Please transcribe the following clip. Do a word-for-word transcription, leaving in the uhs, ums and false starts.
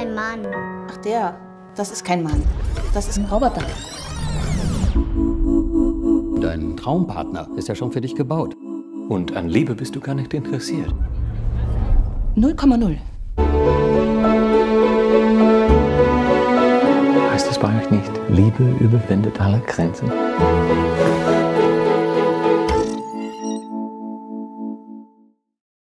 ein Mann. Ach der, das ist kein Mann. Das ist ein Roboter. Dein Traumpartner ist ja schon für dich gebaut. Und an Liebe bist du gar nicht interessiert. null Komma null. Heißt das bei euch nicht, Liebe überwindet alle Grenzen?